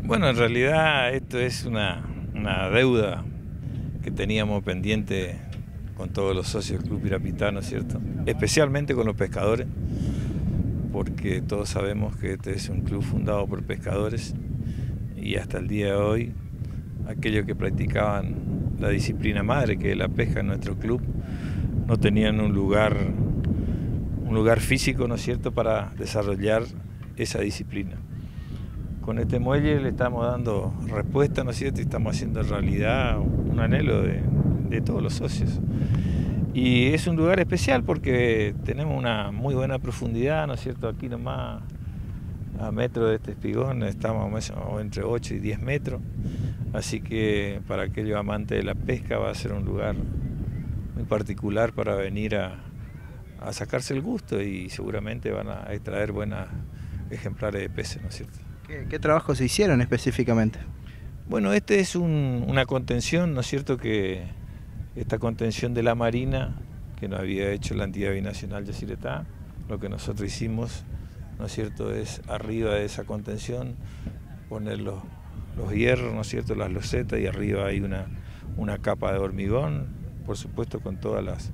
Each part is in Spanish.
Bueno, en realidad esto es una deuda que teníamos pendiente con todos los socios del Club Pirapitá, ¿no es cierto? Especialmente con los pescadores, porque todos sabemos que este es un club fundado por pescadores y hasta el día de hoy aquellos que practicaban la disciplina madre, que es la pesca en nuestro club, no tenían un lugar físico, ¿no es cierto?, para desarrollar esa disciplina. Con este muelle le estamos dando respuesta, ¿no es cierto?, y estamos haciendo realidad un anhelo de todos los socios. Y es un lugar especial porque tenemos una muy buena profundidad, ¿no es cierto?, aquí nomás a metro de este espigón estamos entre 8 y 10 metros, así que para aquellos amantes de la pesca va a ser un lugar muy particular para venir a sacarse el gusto y seguramente van a extraer buenos ejemplares de peces, ¿no es cierto? ¿Qué trabajos se hicieron específicamente? Bueno, este es una contención, ¿no es cierto?, que esta contención de la marina que nos había hecho la entidad binacional Yacyretá, lo que nosotros hicimos, ¿no es cierto?, es arriba de esa contención poner los hierros, ¿no es cierto?, las losetas, y arriba hay una capa de hormigón, por supuesto con todas las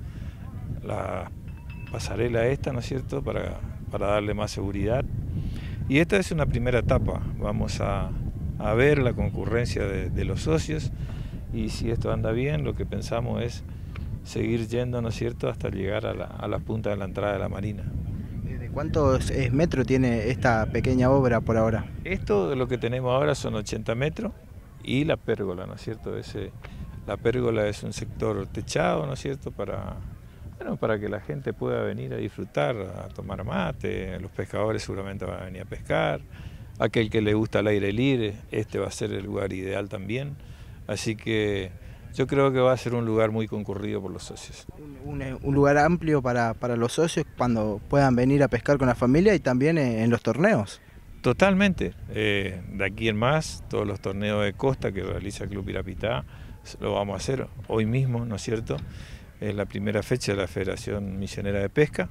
pasarelas esta, ¿no es cierto?, para darle más seguridad. Y esta es una primera etapa, vamos a ver la concurrencia de los socios, y si esto anda bien, lo que pensamos es seguir yendo, ¿no es cierto?, hasta llegar a la punta de la entrada de la marina. ¿De cuántos metros tiene esta pequeña obra por ahora? Esto, lo que tenemos ahora son 80 metros y la pérgola, ¿no es cierto? La pérgola es un sector techado, ¿no es cierto?, para que la gente pueda venir a disfrutar, a tomar mate, los pescadores seguramente van a venir a pescar, aquel que le gusta el aire libre, este va a ser el lugar ideal también, así que yo creo que va a ser un lugar muy concurrido por los socios. Un lugar amplio para los socios cuando puedan venir a pescar con la familia y también en los torneos. Totalmente, de aquí en más, todos los torneos de costa que realiza el Club Pirapitá, lo vamos a hacer hoy mismo, ¿no es cierto? Es la primera fecha de la Federación Misionera de Pesca,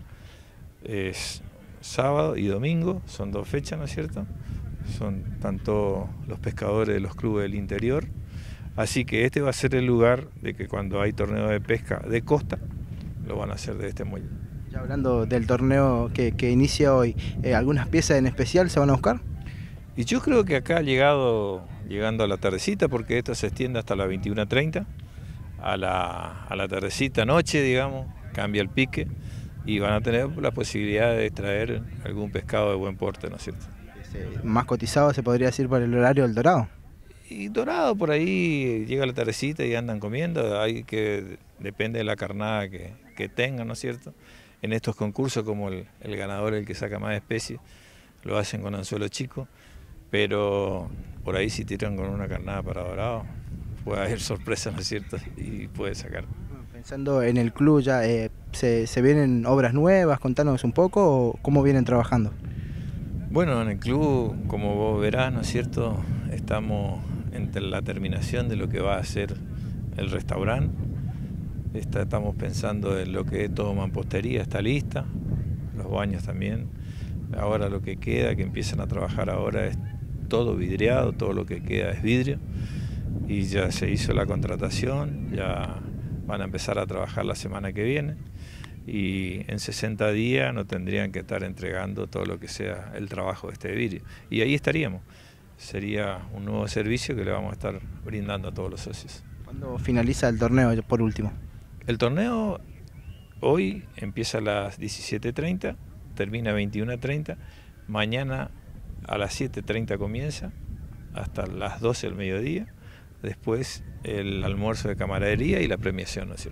es sábado y domingo, son 2 fechas, ¿no es cierto? Son tanto los pescadores de los clubes del interior, así que este va a ser el lugar de que cuando hay torneo de pesca de costa, lo van a hacer de este muelle. Ya hablando del torneo que inicia hoy, ¿algunas piezas en especial se van a buscar? Y yo creo que acá llegando a la tardecita, porque esto se extiende hasta las 21:30, a la tardecita noche, digamos, cambia el pique y van a tener la posibilidad de extraer algún pescado de buen porte, ¿no es cierto? Más cotizado se podría decir por el horario del dorado. Y dorado por ahí llega la tardecita y andan comiendo, depende de la carnada que tengan, ¿no es cierto? En estos concursos, como el ganador, el que saca más especies, lo hacen con anzuelo chico, pero por ahí si tiran con una carnada para dorado, puede haber sorpresa, ¿no es cierto? Y puede sacar. Pensando en el club ya, ¿se vienen obras nuevas? Contanos un poco, o ¿cómo vienen trabajando? Bueno, en el club, como vos verás, ¿no es cierto?, estamos entre la terminación de lo que va a ser el restaurante. Estamos pensando en lo que es todo mampostería, está lista, los baños también. Ahora lo que queda, que empiezan a trabajar ahora, es todo vidriado, todo lo que queda es vidrio. Y ya se hizo la contratación, ya van a empezar a trabajar la semana que viene. Y en 60 días nos tendrían que estar entregando todo lo que sea el trabajo de este vidrio. Y ahí estaríamos. Sería un nuevo servicio que le vamos a estar brindando a todos los socios. ¿Cuándo finaliza el torneo, por último? El torneo hoy empieza a las 17:30, termina a 21:30, mañana a las 7:30 comienza, hasta las 12 del mediodía, después el almuerzo de camaradería y la premiación, ¿no es cierto?